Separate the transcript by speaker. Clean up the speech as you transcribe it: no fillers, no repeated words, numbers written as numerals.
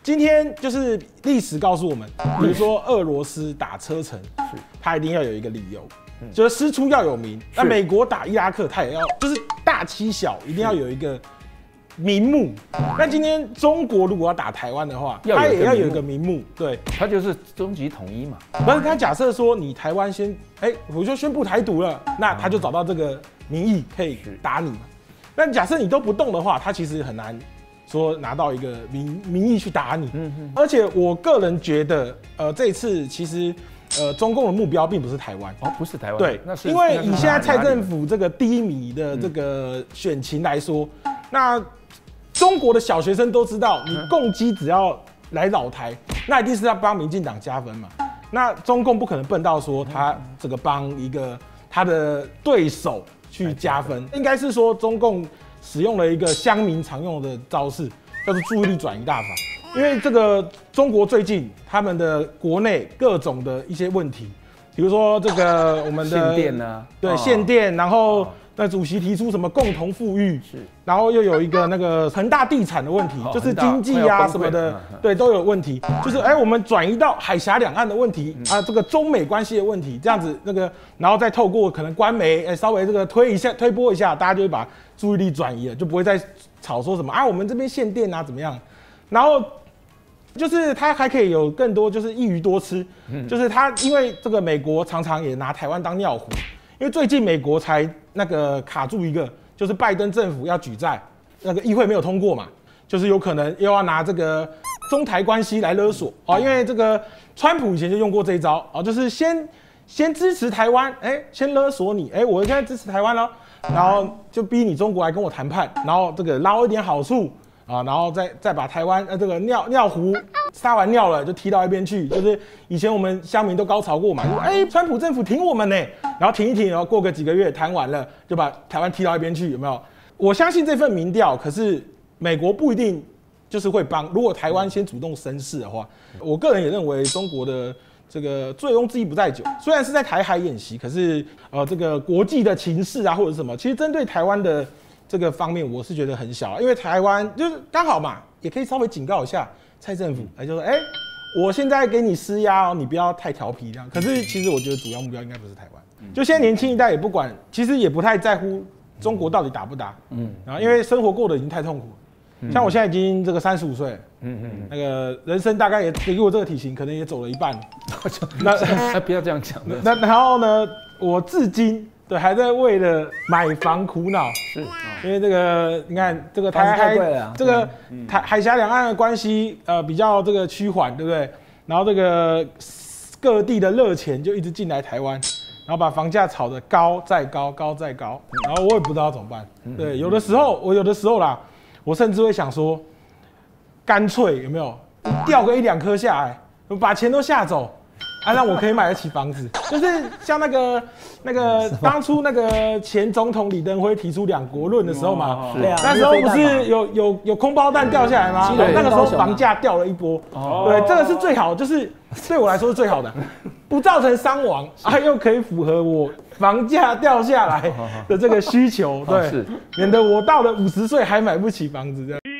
Speaker 1: 今天就是历史告诉我们，比如说俄罗斯打车臣，他一定要有一个理由，就是师出要有名。那美国打伊拉克，他也要就是大欺小，一定要有一个名目。那今天中国如果要打台湾的话，他也要有一个名目，对，
Speaker 2: 他就是终极统一嘛。
Speaker 1: 不是他假设说你台湾先，我就宣布台独了，那他就找到这个名义可以打你嘛。那假设你都不动的话，他其实很难说拿到一个名义去打你。而且我个人觉得，这一次其实中共的目标并不是台湾
Speaker 2: 哦，不是台湾，
Speaker 1: 对，
Speaker 2: 那是
Speaker 1: 因为以现在蔡政府这个低迷的这个选情来说，那中国的小学生都知道，你共机只要来扰台，那一定是要帮民进党加分嘛。那中共不可能笨到说他这个帮一个他的对手去加分，应该是说中共使用了一个乡民常用的招式，叫做注意力转移大法。因为这个中国最近他们的国内各种的一些问题，比如说这个我们的
Speaker 2: 限电啊，
Speaker 1: 对限电，然后那主席提出什么共同富裕，然后又有一个那个恒大地产的问题，就是经济啊什么的，对都有问题。就是我们转移到海峡两岸的问题啊，这个中美关系的问题，这样子那个，然后再透过可能官媒稍微这个推波一下，大家就会把注意力转移了，就不会再吵说什么我们这边限电啊怎么样，然后。就是他还可以有更多，就是一鱼多吃。就是他因为这个美国常常也拿台湾当尿壶，因为最近美国才那个卡住一个，就是拜登政府要举债，那个议会没有通过嘛，就是有可能又要拿这个中台关系来勒索因为这个川普以前就用过这一招就是先支持台湾，先勒索你，我现在支持台湾了，然后就逼你中国来跟我谈判，然后这个捞一点好处。然后再把台湾这个尿壶撒完尿了就踢到一边去，就是以前我们乡民都高潮过嘛，就川普政府挺我们呢，然后挺一挺，然后过个几个月谈完了就把台湾踢到一边去，有没有？我相信这份民调，可是美国不一定就是会帮。如果台湾先主动生事的话，我个人也认为中国的这个醉翁之意不在酒，虽然是在台海演习，可是这个国际的情势啊或者什么，其实针对台湾的。这个方面我是觉得很小，因为台湾就是刚好嘛，也可以稍微警告一下蔡政府，就说我现在给你施压你不要太调皮这样。可是其实我觉得主要目标应该不是台湾，就现在年轻一代也不管，其实也不太在乎中国到底打不打，然后因为生活过得已经太痛苦了，像我现在已经这个35岁，那个人生大概也给我这个体型，可能也走了一半。
Speaker 2: 那不要这样讲。
Speaker 1: 那然后呢，我至今。对，还在为了买房苦恼，因为这个你看这个这个海峡两岸的关系比较这个趋缓，对不对？然后这个各地的热钱就一直进来台湾，然后把房价炒得高再高，高再高，然后我也不知道怎么办。对，有的时候啦，我甚至会想说，干脆有没有掉个1-2颗下来，把钱都吓走。让我可以买得起房子，就是像那个当初那个前总统李登辉提出2国论的时候嘛，那时候不是有空包弹掉下来吗？那个时候房价掉了一波，对，这个是最好，就是对我来说是最好的，不造成伤亡，又可以符合我房价掉下来的这个需求，对，免得我到了50岁还买不起房子这样。